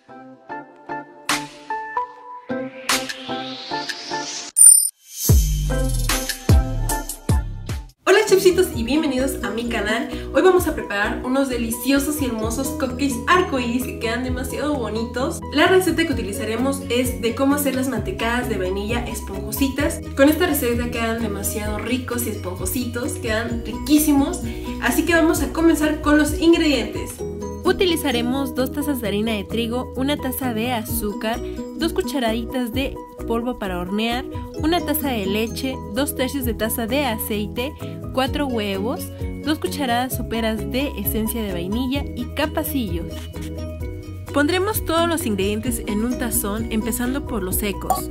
Hola chefcitos y bienvenidos a mi canal. Hoy vamos a preparar unos deliciosos y hermosos cupcakes arcoíris que quedan demasiado bonitos. La receta que utilizaremos es de cómo hacer las mantecadas de vainilla esponjositas. Con esta receta quedan demasiado ricos y esponjositos, quedan riquísimos. Así que vamos a comenzar con los ingredientes. Utilizaremos 2 tazas de harina de trigo, 1 taza de azúcar, 2 cucharaditas de polvo para hornear, 1 taza de leche, 2/3 de taza de aceite, 4 huevos, 2 cucharadas soperas de esencia de vainilla y capacillos. Pondremos todos los ingredientes en un tazón, empezando por los secos.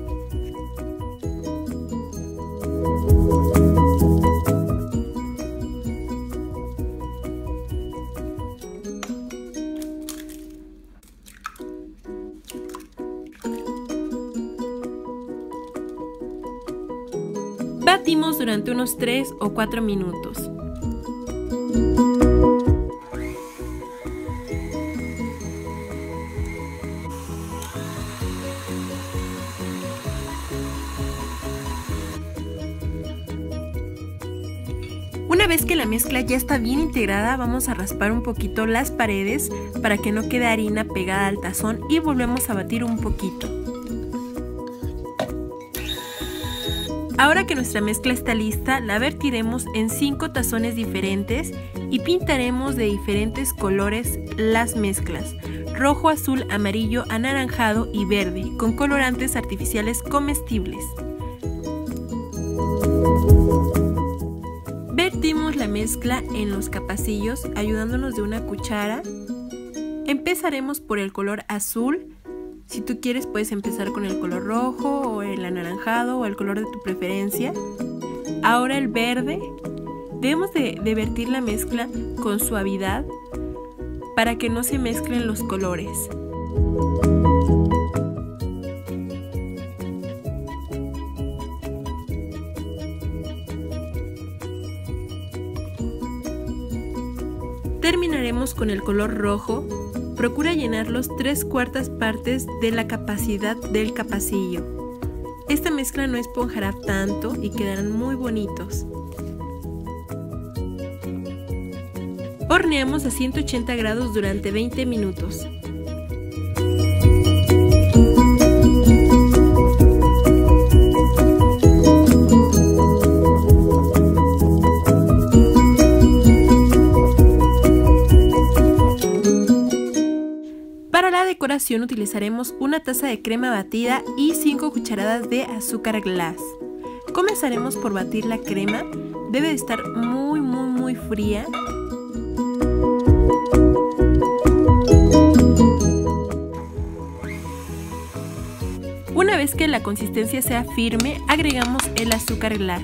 Batimos durante unos 3 o 4 minutos. Una vez que la mezcla ya está bien integrada, vamos a raspar un poquito las paredes para que no quede harina pegada al tazón y volvemos a batir un poquito. Ahora que nuestra mezcla está lista, la vertiremos en 5 tazones diferentes y pintaremos de diferentes colores las mezclas: rojo, azul, amarillo, anaranjado y verde, con colorantes artificiales comestibles. Vertimos la mezcla en los capacillos ayudándonos de una cuchara. Empezaremos por el color azul. Si tú quieres puedes empezar con el color rojo o el anaranjado o el color de tu preferencia. Ahora el verde. Debemos de vertir la mezcla con suavidad para que no se mezclen los colores. Terminaremos con el color rojo. Procura llenar los 3/4 partes de la capacidad del capacillo. Esta mezcla no esponjará tanto y quedarán muy bonitos. Horneamos a 180 grados durante 20 minutos. Para la decoración utilizaremos 1 taza de crema batida y 5 cucharadas de azúcar glass. Comenzaremos por batir la crema, debe de estar muy fría. Una vez que la consistencia sea firme, agregamos el azúcar glass.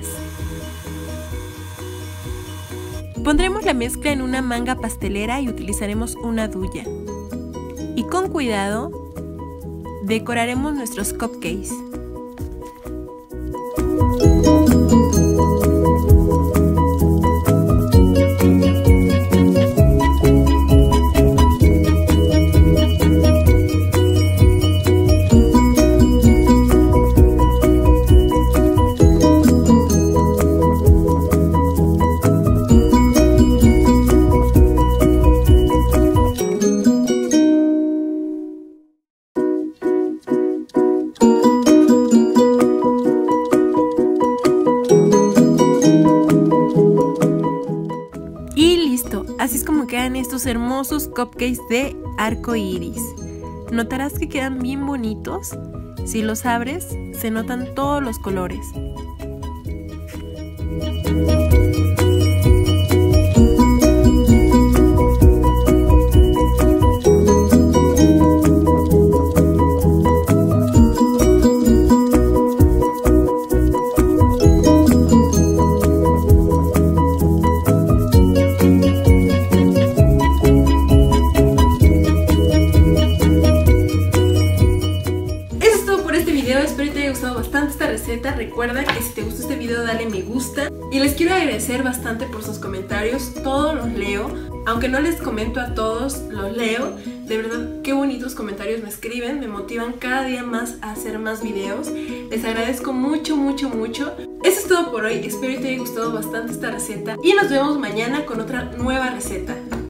Pondremos la mezcla en una manga pastelera y utilizaremos una duya. Y con cuidado, decoraremos nuestros cupcakes. Así es como quedan estos hermosos cupcakes de arco iris. Notarás que quedan bien bonitos. Si los abres, se notan todos los colores. Recuerda que si te gustó este video dale me gusta y les quiero agradecer bastante por sus comentarios, todos los leo, aunque no les comento a todos, los leo. De verdad, qué bonitos comentarios me escriben, me motivan cada día más a hacer más videos. Les agradezco mucho, mucho, mucho. Eso es todo por hoy, espero que te haya gustado bastante esta receta y nos vemos mañana con otra nueva receta.